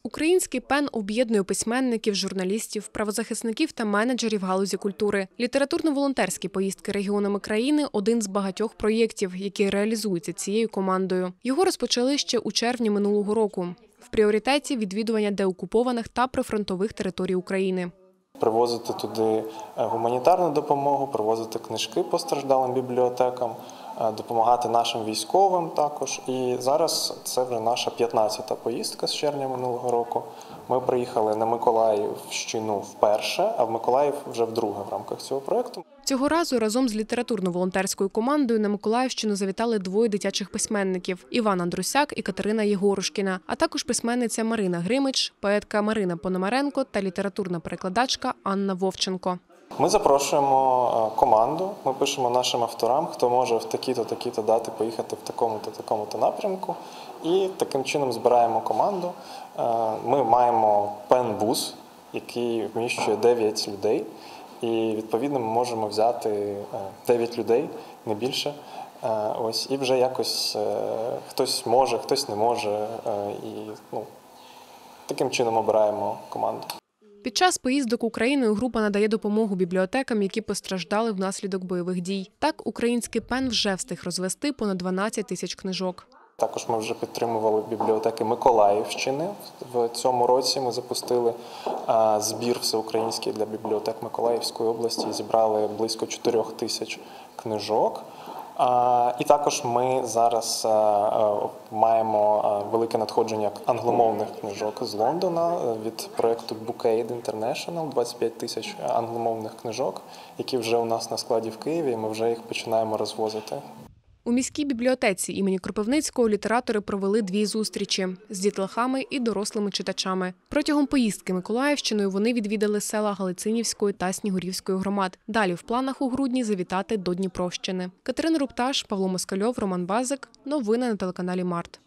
Український ПЕН об'єднує письменників, журналістів, правозахисників та менеджерів галузі культури. Літературно-волонтерські поїздки регіонами країни – один з багатьох проєктів, які реалізуються цією командою. Його розпочали ще у червні минулого року. В пріоритеті – відвідування деокупованих та прифронтових територій України. Привозити туди гуманітарну допомогу, привозити книжки постраждалим бібліотекам, допомагати нашим військовим також. І зараз це вже наша 15-та поїздка з червня минулого року. Ми приїхали на Миколаївщину вперше, а в Миколаїв вже вдруге в рамках цього проєкту. Цього разу разом з літературно-волонтерською командою на Миколаївщину завітали двоє дитячих письменників – Іван Андрусяк і Катерина Єгорушкіна, а також письменниця Марина Гримич, поетка Марина Пономаренко та літературна перекладачка Анна Вовченко. Ми запрошуємо команду, ми пишемо нашим авторам, хто може в такі-то дати поїхати в такому-то напрямку. І таким чином збираємо команду. Ми маємо пен-бус, який вміщує 9 людей. І, відповідно, ми можемо взяти 9 людей, не більше. І вже якось хтось може, хтось не може. І таким чином обираємо команду. Під час поїздок Україною група надає допомогу бібліотекам, які постраждали внаслідок бойових дій. Так, український ПЕН вже встиг розвести понад 12 тисяч книжок. Також ми вже підтримували бібліотеки Миколаївщини. В цьому році ми запустили збір всеукраїнський для бібліотек Миколаївської області і зібрали близько 4 тисяч книжок. І також ми зараз маємо велике надходження англомовних книжок з Лондона від проєкту Bouquet International, 25 тисяч англомовних книжок, які вже у нас на складі в Києві, і ми вже їх починаємо розвозити. У міській бібліотеці імені Кропивницького літератори провели 2 зустрічі – з дітлахами і дорослими читачами. Протягом поїздки Миколаївщиною вони відвідали села Галицинівської та Снігурівської громад. Далі в планах у грудні завітати до Дніпровщини. Катерина Рупташ, Павло Москальов, Роман Базик. Новини на телеканалі Март.